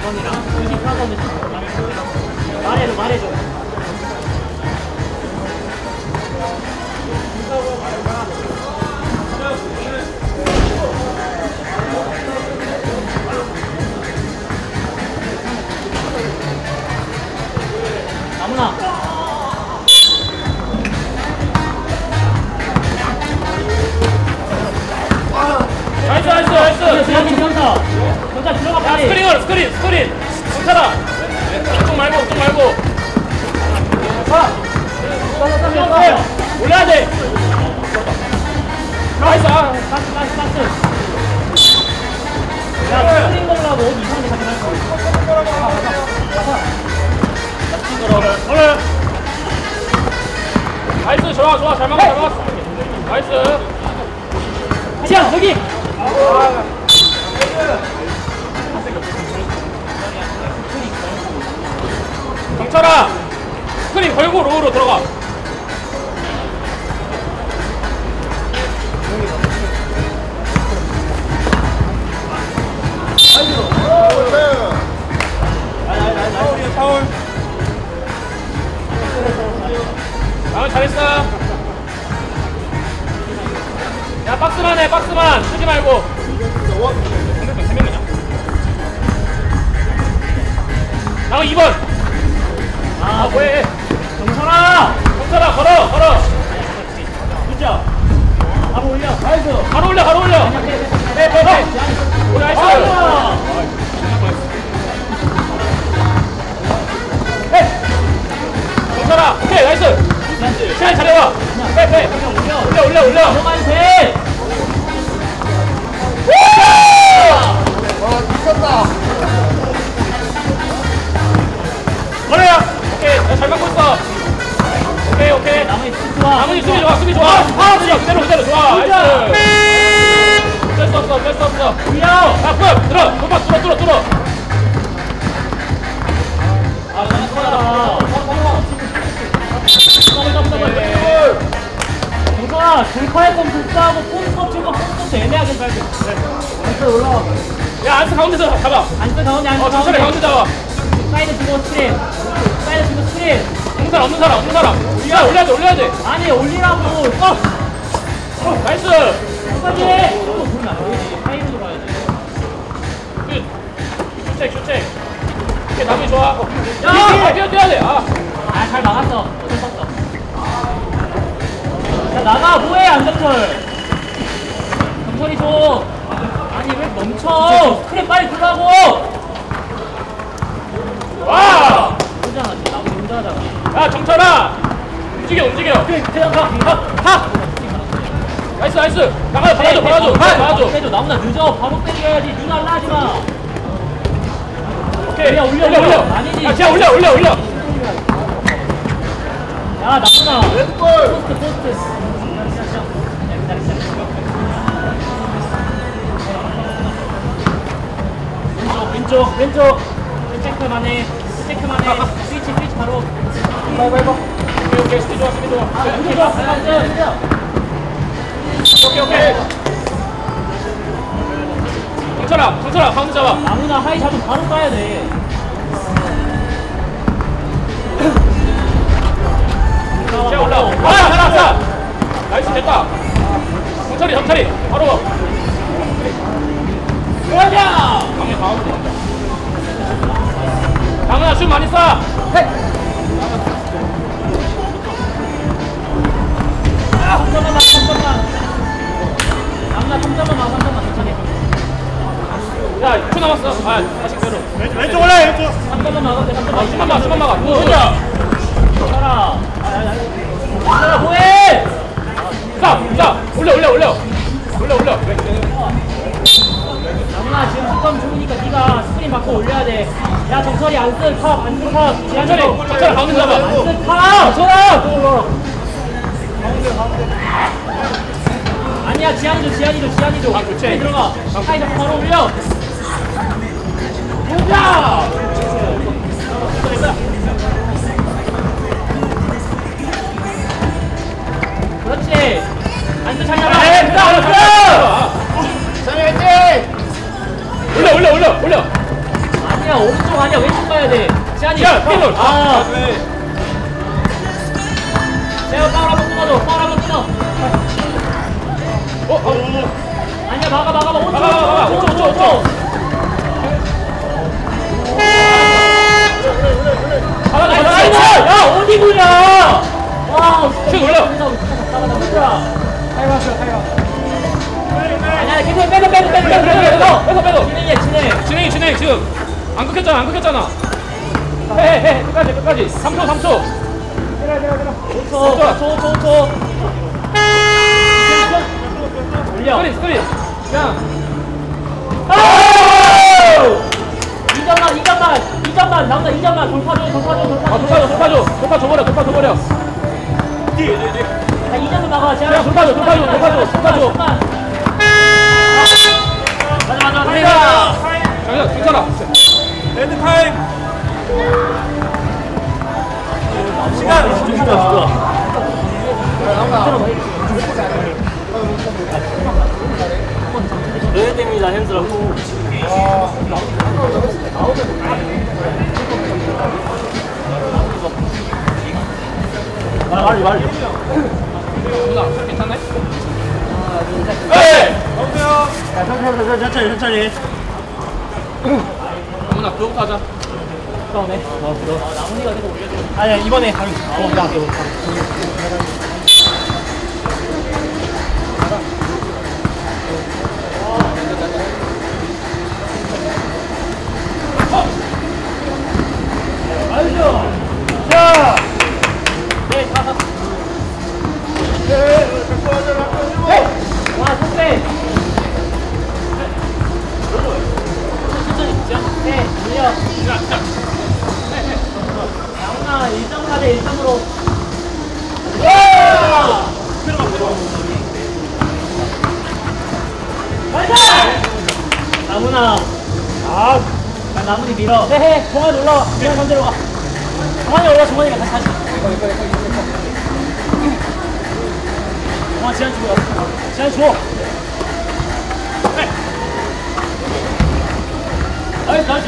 형이랑 94번을 말해줘. 아무나. 나이스. 경사 들어가 빨리. 스크린. 경찰아. 쪽 말고. 올려야 돼. 나이스. 가스. 야, 스크린 걸라고 어디 이상하게 가지 말고. 나이스. 좋아. 잘 막았어. 나이스. 지야, 여기. 경찰아, 스크린 걸고 로우로 들어가. 파울. 잘했어. 야, 박스만 쓰지 말고. 상대편 3명이냐? 다음 2번. 뭐해? 경찰아, 걸어. 진짜. 바로 올려. 나이스. 바로 올려. 빼. 나이스. 경찰아, 오케이, 나이스. 시간 잘해봐. 빼. 올려. 넘어가면 돼. 와, 미쳤다. 걸어요. 오케이, 잘 막고 있어. 오케이. 나머지 수비 좋아. 그대로 좋아. 나이스. 뺄 수 없어. 야, 뿜! 들어! 도박 뚫어! 정선아, 돌파할 거면 돌파하고 뽕 칠 거 애매하게 빨리. 안쓰 올라와. 야, 안쓰 가운데서 잡아. 안쓰 가운데. 천천히 가운데 잡아. 사이드 주고 스크린. 없는 사람. 올려야 돼. 아니, 올리라고. 나이스. 끝까지. 사이드 들어가야 돼. 슛. 오케이, 남이 좋아. 야, 뛰어야 돼. 잘 막았어. 어쩔 수 없어. 야, 나가. 뭐해, 안정철. 정철이 줘. 아니, 왜 멈춰. 스크린 빨리 들라고. 와! 혼자나 지금 나무 혼자하다가. 야, 정철아! 움직여. 태양 가. 나이스. 박아줘. 빼줘. 나무나 늦어. 바로 빼줘야지. 눈 알라하지 마. 오케이. 야, 올려. 아니지. 야, 지하 올려. 야, 나무나. 포스트. 왼쪽. 체크만 해. 스위치 바로. 오케이. 수비 좋아. 오케이. 경찰아, 가운데 잡아. 아무나 하이 잡으면 바로 까야 돼. 자, 올라오. 잘났어. 나이스, 됐다. 경찰이. 바로. 가자. 가운데. 강은아, 슛 많이 쏴. 한 점만. 남나 3점만 천천히. 야, 6초 남았어. 다시 그대로. 왼쪽 올라, 왼쪽. 3점만 막아. 10만 막아. 누구야? 가라. 뭐해? 자, 올려. 남나 지금 득점 좋으니까 네가 스크린 맞고 올려야 돼. 야, 정철이 안 쓴 컵. 정철이 가운데 잡아. 안 쓴 컵. 정철아. 가운데. 아니야, 지한이 줘. 좋지. 들어가. 하이 잡고 바로 올려. 보자. 그렇지. 안돼, 찬이 잡아. 찬이 화이팅. 올려. 아니야, 아니야 오른쪽 아니야 왼쪽 가야 돼. 지한이. 야, 페이돌. 아. 내가 파울 한번 끊어줘. 파울 한번 끊어. 아니야 막아. 5초. 야 어디 보냐? 와. 슛 올려. 아니야 계속 빼고. 진행 지금. 안 끊겼잖아. 해. 끝까지. 3초. 5초. 올려. 스크린. 야. 이점만 나온다. 2점만 돌파줘. 돌파 줘버려. 자 2점을 막아. 제가 돌파줘. 맞아. 괜찮아. 레드 타임. 시간. 레드입니다. 현수라고. 말리. 누나 괜찮네? 천천히. 누나 그거부터 하자. 나오네. 나무니가 계속 올려줘. 아니야 이번에 가면 자. 와, 속배. 네, 밀려. 양훈아, 1점 가자, 1점으로. 나무나. 나무니 밀어. 해. 동환이 올라와. 그냥 반대로 가. 동환이 올라, 동환이가 다시. 동환 지한 주고. 지한 줘. 나이스, 다시.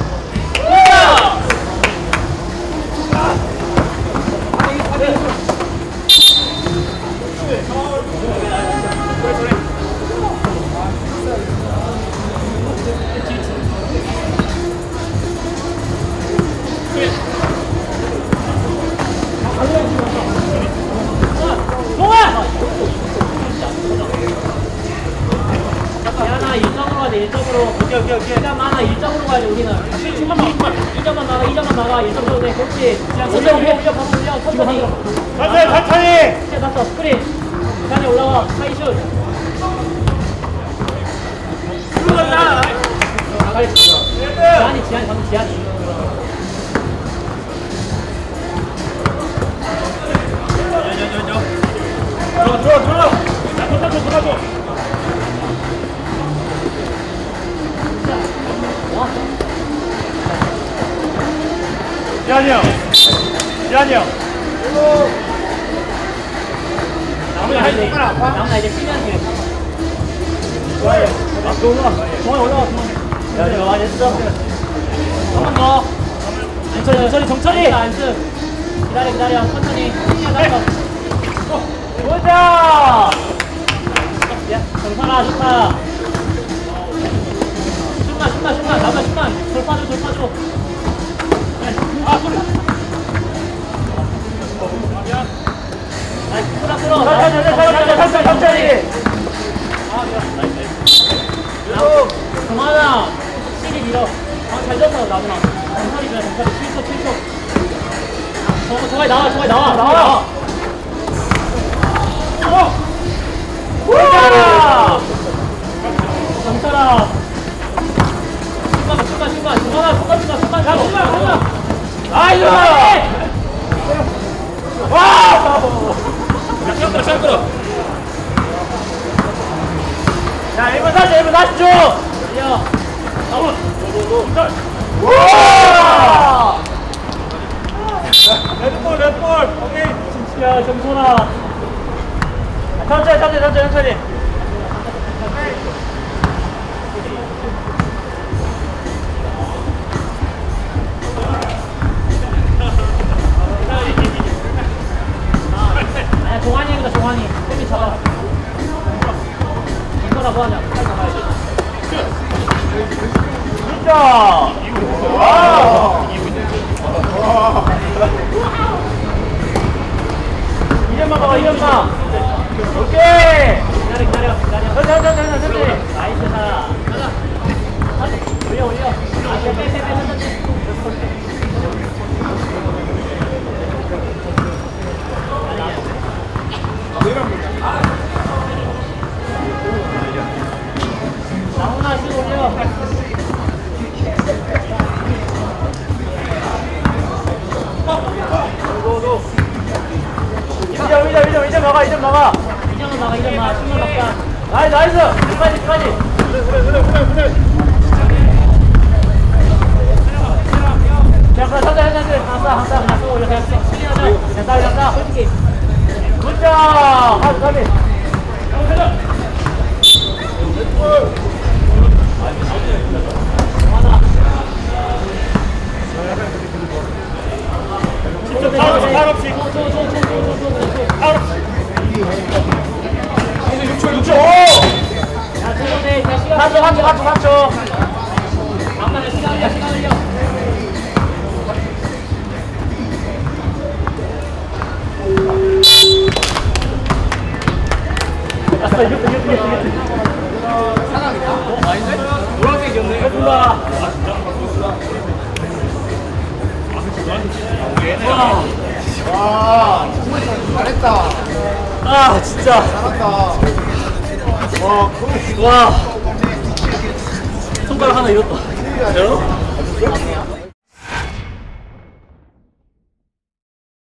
하나 1점으로 가야 돼. 1점으로. 오케이. 시간 많아. 1점으로 가야 돼. 우리는. 2점만 나가. 1점 줘도 돼. 그렇지. 올려. 천천히. 천천히. 이제 났어. 스크린. 시간이 올라와. 하이슛. 빨리. 지한이 방금 지한이. 들어. 돌아줘. 지한이 형. 나무나 이제 쉬면 돼. 동환 올라와. 야, 이거 많이 했어. 한 번 더. 정철이. 안쓰. 기다려. 천천히. 보자. 야, 정선아 좋다. 슛만. 나무 슛만. 돌파줘. 소리. 끌어. 천천히. 정환아, 시리 밀어. 잘 졌어, 나무나. 정찰이 7초. 정환이 나와. 정찰아. 슛만. 정환아, 슛만. 아이고! 와! 시간 끌어. 자, 1분 40초! 달려! 레드볼. 오케이. 야, 정선아. 천천히. 굿자. 이점만 봐봐, 이점만. 오케이. 기다려. 천천히. 나이스 사. 올려. 아, 빼. 나훈아, 슛 올려. 이점 막아. 이점은 나가. 슛만 막자. 나이스. 끝까지. 그래. 자, 천천히. 항상 쏘 올려. 그냥 싸. 솔직히. 굿자. 가비. 파울 없이. 자, 조금해. 자, 시간. 3초. 아까 시간 흘려. 와, 잘했다. 아, 진짜. 잘한다. 와. 손가락 하나 잃었다. 야,